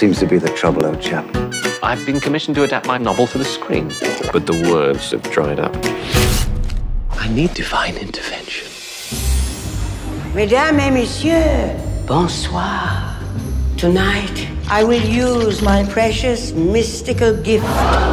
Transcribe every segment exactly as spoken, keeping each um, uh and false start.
seems to be the trouble, old chap? I've been commissioned to adapt my novel for the screen, but the words have dried up. I need divine intervention. Mesdames et messieurs, bonsoir. Tonight, I will use my precious mystical gift.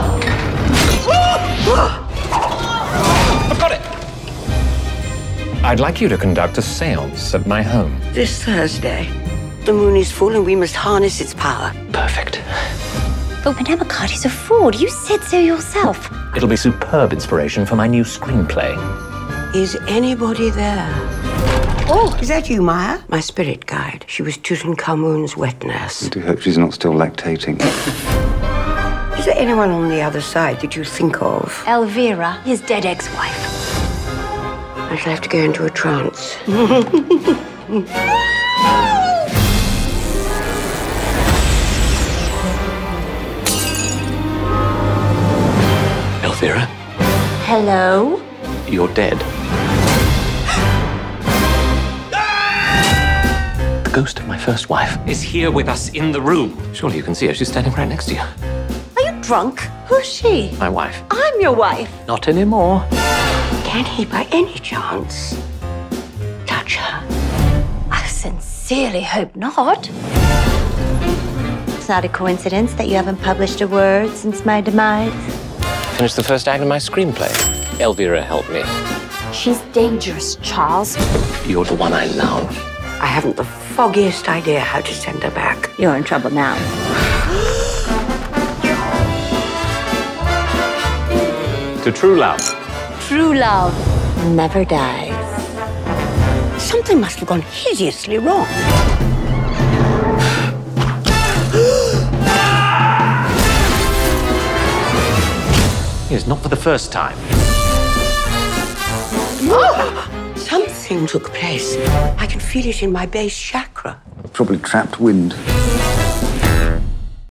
I've got it! I'd like you to conduct a séance at my home. This Thursday, the moon is full and we must harness its power. Perfect. But Madame Accardi's a fraud. You said so yourself. It'll be superb inspiration for my new screenplay. Is anybody there? Oh, is that you, Maya? My spirit guide. She was Tutankhamun's wet nurse. I do hope she's not still lactating. Is there anyone on the other side that you think of? Elvira, his dead ex-wife. I shall have to go into a trance. Elvira, Hello? you're dead. The ghost of my first wife is here with us in the room. Surely you can see her. She's standing right next to you. Are you drunk? Who's she? My wife. I'm your wife. Not anymore. Can he, by any chance, touch her? I sincerely hope not. It's not a coincidence that you haven't published a word since my demise. Finished the first act of my screenplay. Elvira helped me. She's dangerous, Charles. You're the one I love. I haven't the foggiest idea how to send her back. You're in trouble now. To true love. True love never dies. Something must have gone hideously wrong. Yes, not for the first time. Something took place. I can feel it in my base chakra. Probably trapped wind.